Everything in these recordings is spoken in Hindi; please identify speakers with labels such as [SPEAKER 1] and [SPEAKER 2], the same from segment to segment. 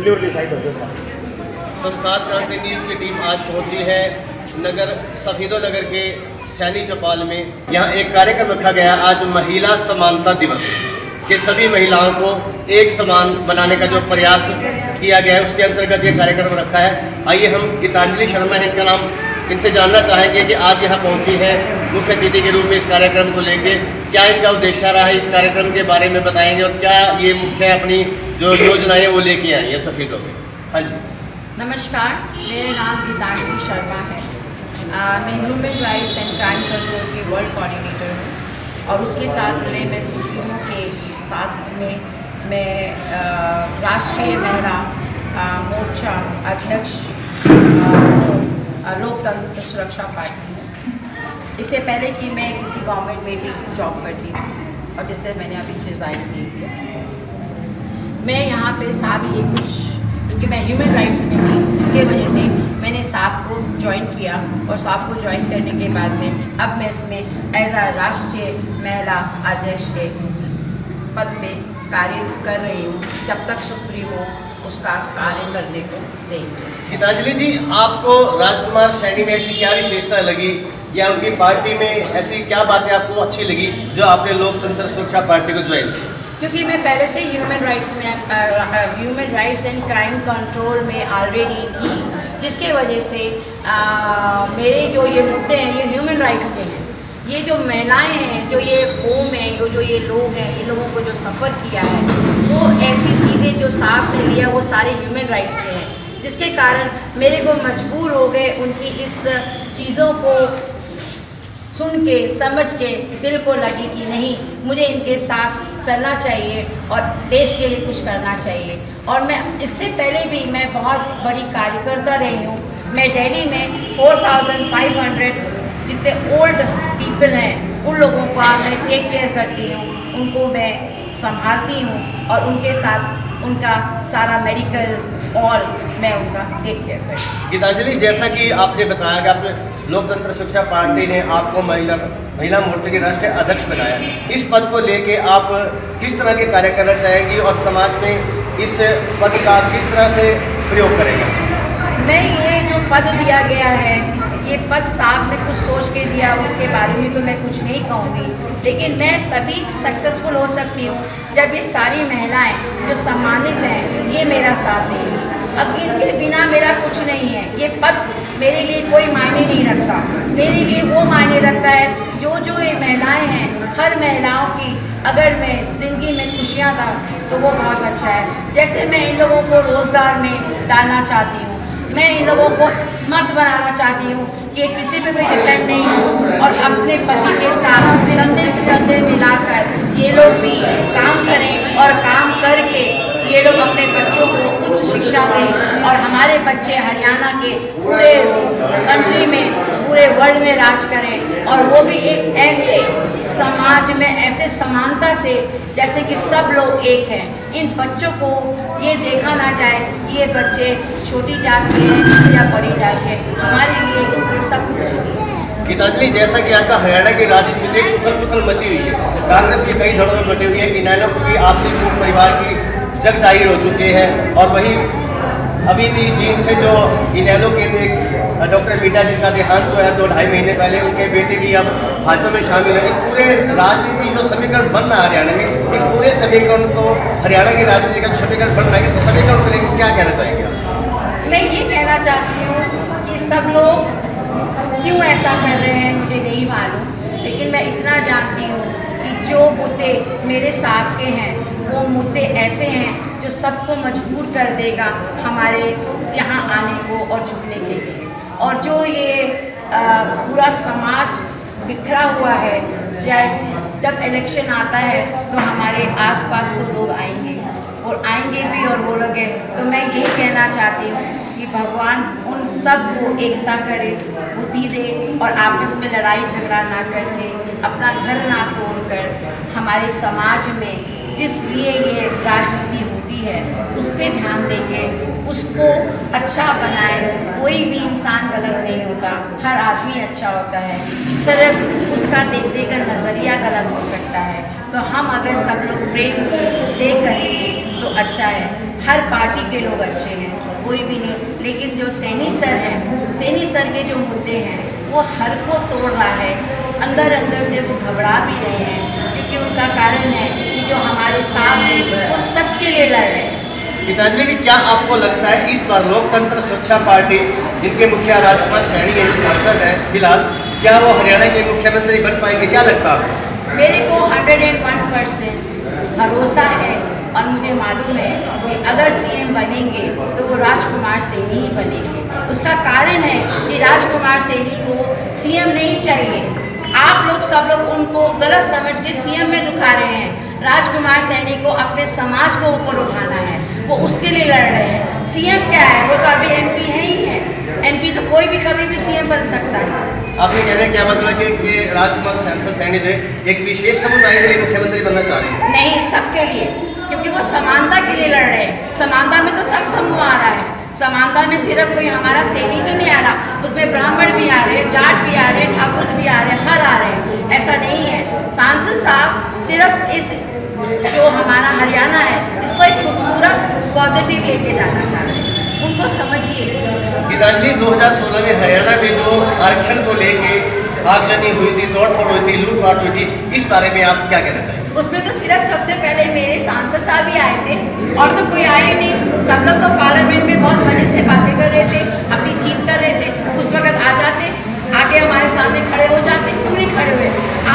[SPEAKER 1] absolutely side of this.
[SPEAKER 2] संसार क्रांति न्यूज़ की टीम आज पहुंची है नगर सफीदोनगर के सैनी चौपाल में। यहाँ एक कार्यक्रम रखा गया आज महिला समानता दिवस के सभी महिलाओं को एक समान बनाने का जो प्रयास किया गया है उसके अंतर्गत ये कार्यक्रम रखा है। आइए हम गीतांजलि शर्मा है इनका नाम, इनसे जानना चाहेंगे कि आज यहाँ पहुँची है मुख्य अतिथि के रूप में इस कार्यक्रम को लेके, क्या इनका उद्देश्य रहा है, इस कार्यक्रम के बारे में बताएंगे और क्या ये मुख्य अपनी जो योजनाएं वो लेके आई हैं सफीदों में। हाँ जी
[SPEAKER 3] नमस्कार, मेरा नाम गीतांजलि शर्मा है। मैं human rights and crime control की वर्ल्ड कोऑर्डिनेटर हूँ और उसके साथ में मैं सुप्रीमो के साथ में मैं राष्ट्रीय महिला मोर्चा अध्यक्ष लोकतंत्र सुरक्षा पार्टी हूँ। इससे पहले कि मैं किसी गवर्नमेंट में भी जॉब करती थी और जिससे मैंने अभी रिज़ाइन दे दिया। मैं यहाँ पे साथ ये कुछ क्योंकि मैं ह्यूमन राइट्स में थी, इसके वजह से मैंने साफ को ज्वाइन किया और साफ को ज्वाइन करने के बाद में अब मैं इसमें एज आ राष्ट्रीय महिला अध्यक्ष के पद पे कार्य कर रही हूँ जब तक सुप्रीमो उसका कार्य करने को देंगे।
[SPEAKER 2] गीतांजलि जी, आपको राजकुमार सैनी में ऐसी क्या विशेषता लगी या उनकी पार्टी में ऐसी क्या बातें आपको अच्छी लगी जो आपने लोकतंत्र सुरक्षा पार्टी को ज्वाइन की?
[SPEAKER 3] क्योंकि मैं पहले से human rights and crime control में ऑलरेडी थी, जिसके वजह से मेरे जो ये मुद्दे हैं ये ह्यूमन राइट्स के हैं। ये जो महिलाएं हैं, जो ये कौम है, जो ये लोग हैं, इन लोगों को जो सफ़र किया है वो ऐसी चीज़ें जो साफ ने लिया वो सारे ह्यूमन राइट्स के हैं, जिसके कारण मेरे को मजबूर हो गए उनकी इस चीज़ों को सुन के समझ के दिल को लगी कि नहीं, मुझे इनके साथ चलना चाहिए और देश के लिए कुछ करना चाहिए। और मैं इससे पहले भी मैं बहुत बड़ी कार्यकर्ता रही हूँ। मैं दिल्ली में 4500 जितने ओल्ड पीपल हैं उन लोगों का मैं टेक केयर करती हूँ, उनको मैं संभालती हूँ और उनके साथ उनका सारा मेडिकल और मैं उनका टेक केयर करती हूँ।
[SPEAKER 2] गीतांजलि, जैसा कि आपने बताया कि आपने लोकतंत्र सुरक्षा पार्टी ने आपको महिला मोर्चे के राष्ट्रीय अध्यक्ष बनाया, इस पद को लेके आप किस तरह के कार्य करना चाहेंगी और समाज में इस पद का किस तरह से प्रयोग करेंगे?
[SPEAKER 3] मैं ये जो पद दिया गया है ये पद साहब ने कुछ सोच के दिया, उसके बारे में तो मैं कुछ नहीं कहूँगी, लेकिन मैं तभी सक्सेसफुल हो सकती हूँ जब ये सारी महिलाएं जो सम्मानित हैं ये मेरा साथ देंगी। अब इनके बिना मेरा कुछ नहीं है। ये पद मेरे लिए कोई मायने नहीं रखता, मेरे लिए वो मायने रखता है जो ये महिलाएं हैं, हर महिलाओं की अगर मैं ज़िंदगी में खुशियाँ दा तो वो बहुत अच्छा है। जैसे मैं इन लोगों को रोज़गार में डालना चाहती हूँ, मैं इन लोगों को समर्थ बनाना चाहती हूँ कि किसी पे भी डिपेंड नहीं हो और अपने पति के साथ कंधे से कंधे मिलाकर ये लोग भी काम करें और काम करके ये लोग अपने बच्चों को उच्च शिक्षा दें और हमारे बच्चे हरियाणा के पूरे कंट्री में, पूरे वर्ल्ड में राज करें और वो भी एक ऐसे समाज में ऐसे समानता से जैसे कि सब लोग एक हैं। इन बच्चों को ये देखा ना जाए कि ये बच्चे छोटी जात के हैं या बड़ी जात के, हमारे लिए ये सब कुछ है।
[SPEAKER 2] गीतांजलि, जैसा कि आपका हरियाणा की राजनीति में उथल पुथल मची हुई है, कांग्रेस की कई धड़ों में मची हुई है, इनेलो की आपसी परिवार की जग जाहिर हो चुके हैं और वहीं अभी भी चीन से जो इनेलो के डॉक्टर मीटा जी का देहांत हुआ है 2-2.5 महीने पहले, उनके बेटे की अब भाजपा में शामिल है। इस पूरे राजनीति जो समीकरण बन रहा है हरियाणा में, इस पूरे समीकरण को हरियाणा की राजनीति का जो समीकरण बन रहा है, इस समीकरण को लेकर क्या कहना चाहेंगे आप?
[SPEAKER 3] मैं ये कहना चाहती हूँ कि सब लोग क्यों ऐसा कर रहे हैं मुझे नहीं मालूम, लेकिन मैं इतना जानती हूँ कि जो मुद्दे मेरे साथ के हैं वो मुद्दे ऐसे हैं जो सबको मजबूर कर देगा हमारे यहाँ आने को और झुकने के लिए। और जो ये पूरा समाज बिखरा हुआ है, जब इलेक्शन आता है तो हमारे आसपास तो लोग आएंगे और आएंगे भी और बोलोगे, तो मैं यही कहना चाहती हूँ कि भगवान उन सब को एकता करे, बुद्धि दे और आपस में लड़ाई झगड़ा ना करके, अपना घर ना तोड़कर हमारे समाज में जिस लिए ये राजनीति होती है उस पर ध्यान देके उसको अच्छा बनाए। कोई भी इंसान गलत नहीं होता, हर आदमी अच्छा होता है, सिर्फ उसका देखने का नज़रिया गलत हो सकता है। तो हम अगर सब लोग प्रेम से करेंगे तो अच्छा है। हर पार्टी के लोग अच्छे हैं, कोई भी नहीं, लेकिन जो सैनी सर हैं, सैनी सर के जो मुद्दे हैं वो हर को तोड़ रहा है। अंदर अंदर से वो घबरा भी रहे हैं, क्योंकि उनका कारण है कि जो हमारे साथ हैं वो सच के लिए लड़ रहे हैं।
[SPEAKER 2] गीतांजलि जी, क्या आपको लगता है इस बार लोकतंत्र सुरक्षा पार्टी, जिनके मुखिया राजकुमार सैनी के सांसद हैं फिलहाल, क्या वो हरियाणा के मुख्यमंत्री बन पाएंगे? क्या लगता है आपको?
[SPEAKER 3] मेरे को 101% भरोसा है और मुझे मालूम है कि अगर सीएम बनेंगे तो वो राजकुमार सैनी ही बनेंगे। उसका कारण है कि राजकुमार सैनी को सीएम नहीं चाहिए। आप लोग सब लोग उनको गलत समझ के सीएम में दिखा रहे हैं। राजकुमार सैनी को अपने समाज को ऊपर उठाना है, वो उसके लिए लड़ रहे हैं। सीएम क्या है, वो तो अभी एमपी है ही है। एमपी तो कोई भी कभी भी सीएम बन सकता है।
[SPEAKER 2] आपके कहने का क्या मतलब है कि राजकुमार सैनी जो एक विशेष समुदाय के लिए मुख्यमंत्री बनना चाह रहे हैं?
[SPEAKER 3] नहीं, सबके लिए, क्योंकि वो समानता के लिए लड़ रहे हैं। समानता में तो सब समूह आ रहा है। समानता में सिर्फ कोई हमारा सैनी तो नहीं आ रहा, उसमें ब्राह्मण भी आ रहे हैं, जाट भी आ रहे हैं, ठाकुर भी आ रहे हैं, हर आ रहे हैं। ऐसा नहीं है। सांसद साहब सिर्फ इस जो हमारा हरियाणा है इसको एक खूबसूरत पॉजिटिव लेके जाना चाह रहे हैं, उनको समझिए।
[SPEAKER 2] गीतांजलि, 2016 में हरियाणा में जो आरक्षण को लेके आगजनी हुई थी, तोड़फोड़ हुई थी, लूटपाट हुई थी, इस बारे में आप क्या कहना चाहिए?
[SPEAKER 3] उसमें तो सिर्फ सबसे पहले मेरे सांसद साहब ही आए थे और तो कोई आए नहीं। सब लोग तो पार्लियामेंट में बहुत मजे से बातें कर रहे थे, अपनी चीत कर रहे थे। उस वक्त आ जाते, आगे हमारे सामने खड़े हो जाते, क्यों नहीं खड़े हुए?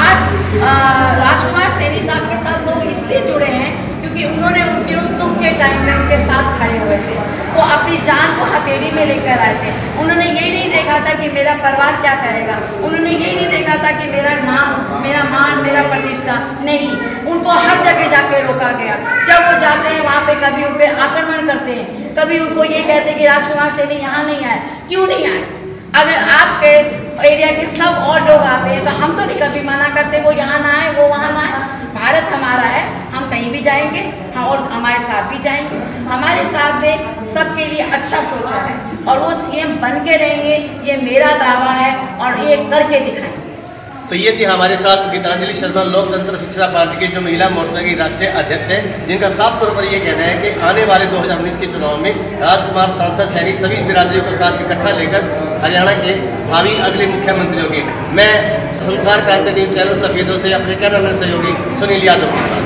[SPEAKER 3] आज राजकुमार सैनी साहब के साथ लोग इसलिए जुड़े हैं क्योंकि उन्होंने उनके उस दुख के टाइम में उनके साथ खड़े हुए थे। वो अपनी जान को हथेली में लेकर आए थे। उन्होंने ये नहीं देखा था कि मेरा परिवार क्या करेगा, उन्होंने ये नहीं देखा था कि मेरा नाम, मेरा मान, मेरा प्रतिष्ठा नहीं। उनको हर जगह जाके रोका गया। जब वो जाते हैं वहाँ पे कभी उन पर आक्रमण करते हैं, कभी उनको ये कहते हैं कि राजकुमार सैनी यहाँ नहीं आए। क्यों नहीं आए? अगर आपके एरिया के सब और लोग आते हैं तो हम तो नहीं कभी मना करते वो यहाँ ना आए, वो वहाँ ना आए। भारत हमारा है, हम कहीं भी जाएंगे, हाँ, और हमारे साथ भी जाएंगे। हमारे साथ ने सबके लिए अच्छा सोचा है और वो सीएम बन के रहेंगे, ये मेरा दावा है और ये करके दिखाएंगे।
[SPEAKER 2] तो ये थी हमारे साथ गीतांजलि शर्मा, लोकतंत्र सुरक्षा पार्टी की जो महिला मोर्चा की राष्ट्रीय अध्यक्ष हैं, जिनका साफ तौर पर ये कहना है कि आने वाले 2019 के चुनाव में राजकुमार सांसद सैनी सभी बिरादरियों को साथ इकट्ठा लेकर हरियाणा के भावी अगले मुख्यमंत्री होंगे। मैं संसार क्रांति न्यूज चैनल सफेदों से अपने कैमरामैन सहयोगी सुनील यादव के साथ।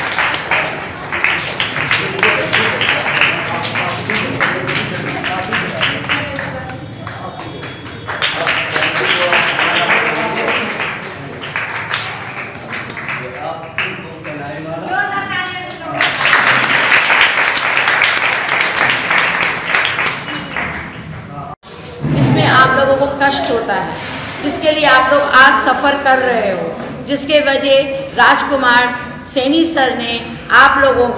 [SPEAKER 3] जिसमें आप लोगों को कष्ट होता है, जिसके लिए आप लोग आज सफ़र कर रहे हो, जिसके वजह राजकुमार सैनी सर ने आप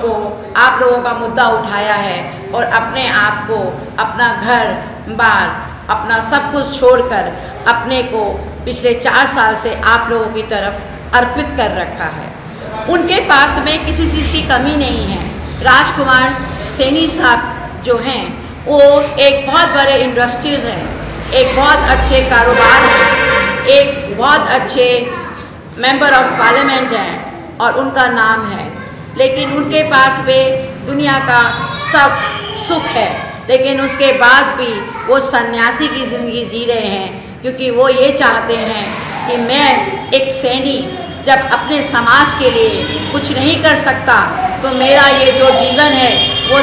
[SPEAKER 3] लोगों का मुद्दा उठाया है और अपने आप को, अपना घर बार, अपना सब कुछ छोड़कर अपने को पिछले 4 साल से आप लोगों की तरफ अर्पित कर रखा है। उनके पास में किसी चीज़ की कमी नहीं है। राजकुमार सैनी साहब जो हैं वो एक बहुत बड़े इंडस्ट्रीज़ हैं, एक बहुत अच्छे कारोबार हैं, एक बहुत अच्छे मेंबर ऑफ पार्लियामेंट हैं और उनका नाम है। लेकिन उनके पास में दुनिया का सब सुख है, लेकिन उसके बाद भी वो सन्यासी की ज़िंदगी जी रहे हैं, क्योंकि वो ये चाहते हैं कि मैं एक सैनी जब अपने समाज के लिए कुछ नहीं कर सकता तो मेरा ये जो जीवन है वो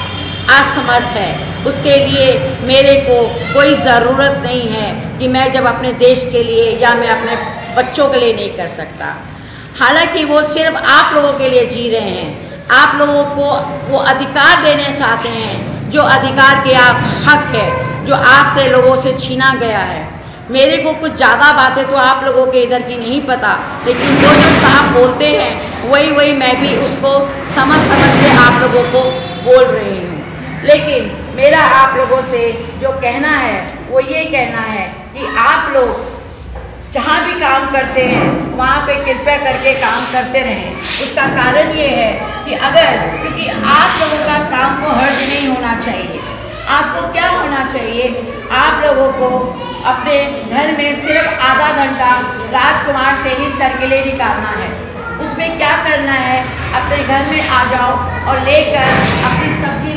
[SPEAKER 3] असमर्थ है। उसके लिए मेरे को कोई ज़रूरत नहीं है कि मैं जब अपने देश के लिए या मैं अपने बच्चों के लिए नहीं कर सकता। हालांकि वो सिर्फ आप लोगों के लिए जी रहे हैं। आप लोगों को वो अधिकार देने चाहते हैं जो अधिकार के हक है, जो आपसे लोगों से छीना गया है। मेरे को कुछ ज़्यादा बातें तो आप लोगों के इधर की नहीं पता, लेकिन जो साहब बोलते हैं वही मैं भी उसको समझ के आप लोगों को बोल रही हूँ। लेकिन मेरा आप लोगों से जो कहना है वो ये कहना है कि आप लोग जहाँ भी काम करते हैं वहाँ पे कृपया करके काम करते रहें। उसका कारण ये है कि क्योंकि आप लोगों का काम को हर्ज नहीं होना चाहिए। आपको क्या होना चाहिए, आप लोगों को अपने घर में सिर्फ आधा घंटा राजकुमार सैनी सर के लिए निकालना है। उसमें क्या करना है, अपने घर में आ जाओ और लेकर अपनी सब्जी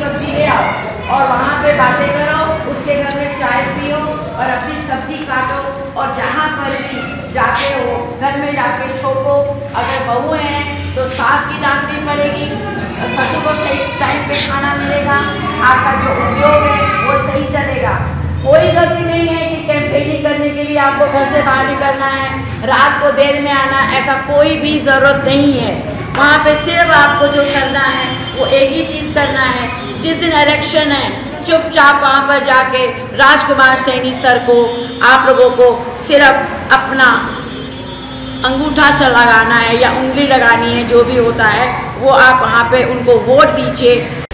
[SPEAKER 3] जाओ और वहाँ पे बातें करो, उसके घर में चाय पियो और अपनी सब्जी काटो और जहाँ पर भी जाके हो घर में जाके छोको। अगर बहू हैं तो सास की डांटनी पड़ेगी, ससुर को सही टाइम पे खाना मिलेगा, आपका जो उद्योग है वो सही चलेगा। कोई ज़रूरी नहीं है कि कैंपेनिंग करने के लिए आपको घर से बाहर निकलना है, रात को देर में आना, ऐसा कोई भी ज़रूरत नहीं है। वहाँ पे सिर्फ आपको जो करना है वो एक ही चीज़ करना है, जिस दिन इलेक्शन है चुपचाप वहाँ पर जाके राजकुमार सैनी सर को आप लोगों को सिर्फ अपना अंगूठा लगाना है या उंगली लगानी है, जो भी होता है वो आप वहाँ पे उनको वोट दीजिए।